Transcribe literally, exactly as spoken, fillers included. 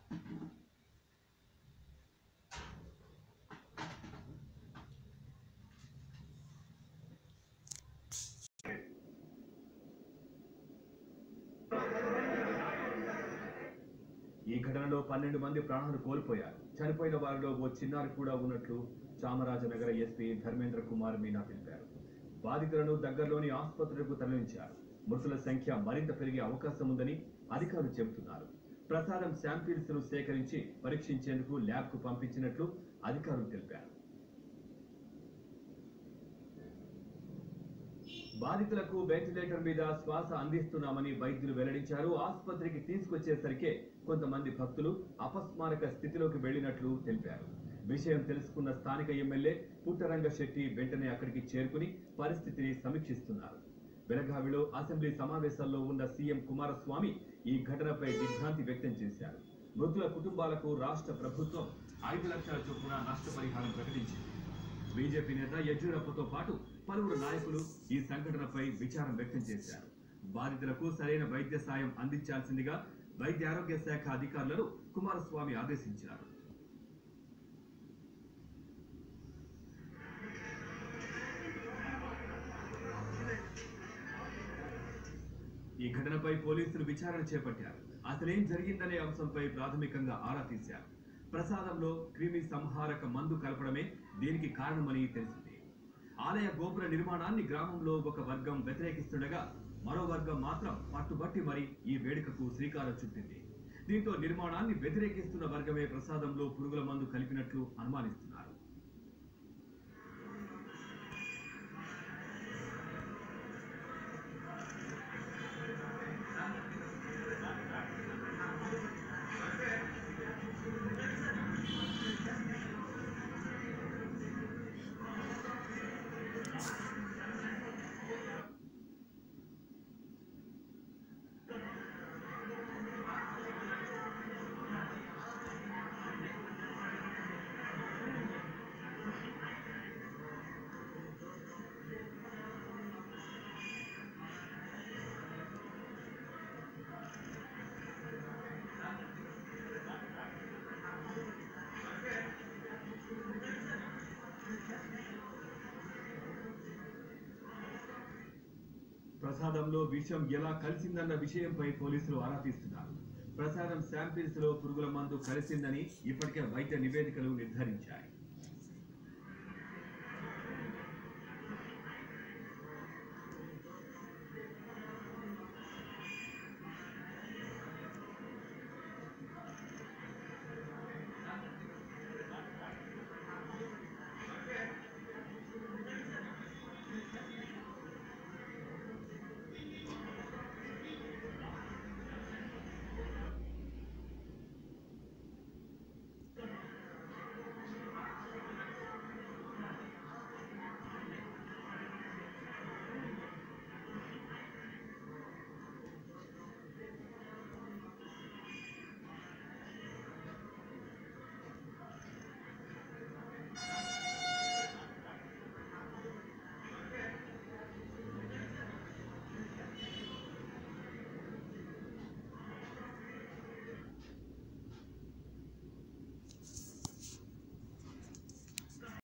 ఈ ఘటనలో పన్నెండు మంది ప్రాణాలు కోల్పోయారు. చనిపోయిన వారిలో ఓ చిన్నారి కూడా ఉన్నట్లు చామరాజనగర ఎస్పీ ధర్మేంద్ర కుమార్ మీనా తెలిపారు. బాధితులను దగ్గరలోని ఆసుపత్రులకు తరలించారు. మృతుల సంఖ్య మరింత పెరిగే అవకాశం ఉందని అధికారులు చెబుతున్నారు. ప్రసాదం శాంపిల్స్ ను సేకరించి పరీక్షించేందుకు ల్యాబ్ కు పంపించినట్లు అధికారులు తెలిపారు. బాధితులకు వెంటిలేటర్ మీద శ్వాస అందిస్తున్నామని వైద్యులు వెల్లడించారు. ఆసుపత్రికి తీసుకొచ్చేసరికే కొంతమంది భక్తులు అపస్మారక స్థితిలోకి వెళ్లినట్లు తెలిపారు. విషయం తెలుసుకున్న స్థానిక ఎమ్మెల్యే పుట్టరంగ శెట్టి వెంటనే అక్కడికి చేరుకుని పరిస్థితిని సమీక్షిస్తున్నారు. బెళగావిలో అసెంబ్లీ సమావేశాల్లో ఉన్న సీఎం కుమారస్వామి ఈ ఘటనపై దిగ్భ్రాంతి వ్యక్తం చేశారు. మృతుల కుటుంబాలకు రాష్ట్ర ప్రభుత్వం ఐదు లక్షల చొప్పున నష్టపరిహారం ప్రకటించింది. బీజేపీ నేత యడ్యూరప్పతో పాటు పలువురు నాయకులు ఈ సంఘటనపై విచారం వ్యక్తం చేశారు. బాధితులకు సరైన వైద్య సాయం అందించాల్సిందిగా వైద్య ఆరోగ్య శాఖ అధికారులను కుమారస్వామి ఆదేశించారు. ఈ ఘటనపై పోలీసులు విచారణ చేపట్టారు. అసలేం జరిగిందనే అంశంపై ప్రాథమికంగా ఆరా తీశారు. ప్రసాదంలో క్రిమి సంహారక మందు కలపడమే దీనికి కారణమని తెలిసింది. ఆలయ గోపుర నిర్మాణాన్ని గ్రామంలో ఒక వర్గం వ్యతిరేకిస్తుండగా మరో వర్గం మాత్రం పట్టుబట్టి మరి ఈ వేడుకకు శ్రీకారం చుట్టింది. దీంతో నిర్మాణాన్ని వ్యతిరేకిస్తున్న వర్గమే ప్రసాదంలో పురుగుల మందు కలిపినట్లు అనుమానిస్తున్నారు. ప్రసాదంలో విషం ఎలా కలిసిందన్న విషయంపై పోలీసులు ఆరా తీస్తున్నారు. ప్రసాదం శాంపిల్స్ లో పురుగుల మందు కలిసిందని ఇప్పటికే వైద్య నివేదికలు నిర్ధారించాయి.